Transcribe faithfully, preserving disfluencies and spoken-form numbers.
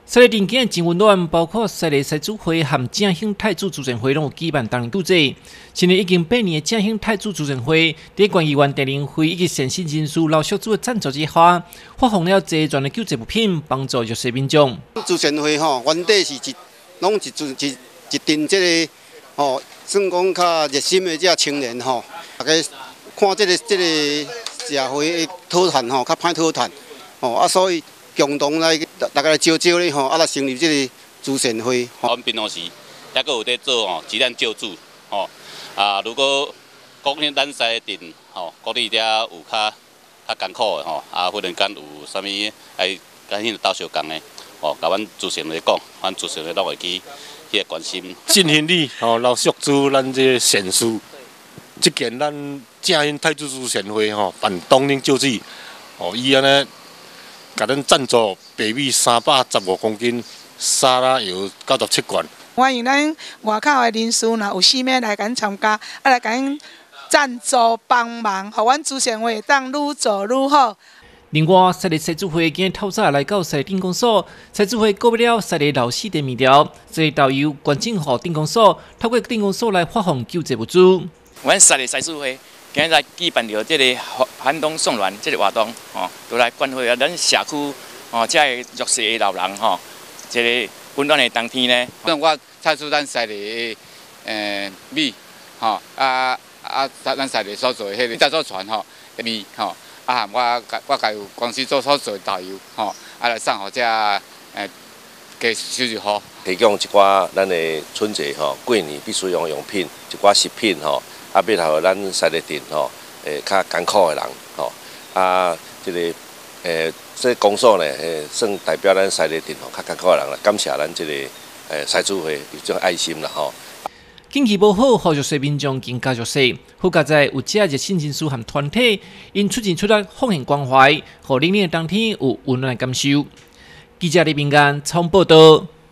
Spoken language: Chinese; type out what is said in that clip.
西丽电影真温暖，包括西丽西主会和正兴太子慈善会拢有举办同年救济。今年已经八年的正兴太子慈善会，在县议员陈玲辉以及善心人士老小组的赞助之下，发放了齐全的救济物品，帮助弱势民众。 慈善会吼，原底是一拢一一一一群这个吼，算讲较热心的这青年吼，大家看这个这个社会的讨谈吼，较歹讨谈吼，啊，所以。共同来，大家来招招咧吼，啊来成立这个慈善会。 我们平常时还佫有在做吼，急难救助吼啊。如果国内咱西镇吼，国内遮有较较艰苦的吼，啊，忽然间有啥物爱甲迄个斗相共的吼，甲阮慈善会讲，阮慈善会拢会去去个关心。 尽心力吼，来协助咱这善事。即件咱正兴太子慈善会吼，办冬令救济吼，伊安尼。甲咱赞助白米三百十五公斤，沙拉油九十七罐。 欢迎咱外口的人士，若有心要来咱参加，啊来咱赞助帮忙，互阮慈善会当愈做愈好。 另外，西丽西主会今日透早来到西丽镇公所，西主会告不了西丽老四的面条，西丽导游关政户镇公所，透过镇公所来发放救济物资。 阮西丽西主会。今日来举办着这个寒冬送暖这个活动，吼，都来关怀啊咱社区哦，这个弱势的老人吼，这个温暖的冬天呢。 像我采取咱西里诶米，吼啊啊，咱西里所做的迄个制作船吼米吼，啊我我家有公司做所做导游吼，啊来送互这诶给收入好。 提供一寡咱的春节吼、过年必须用用品，一寡食品吼。啊，要互咱西丽镇吼，诶，较艰苦的人吼，啊，这个诶，这公所呢，诶，算代表咱西丽镇吼较艰苦的人啦，感谢咱这个诶西主会有种爱心啦吼。 景气无好，互弱势民众更加弱势。好佳在有这热心人士和团体，因出钱出力奉献关怀，互冷冷的冬天有温暖的感受。记者李bình安采访报道。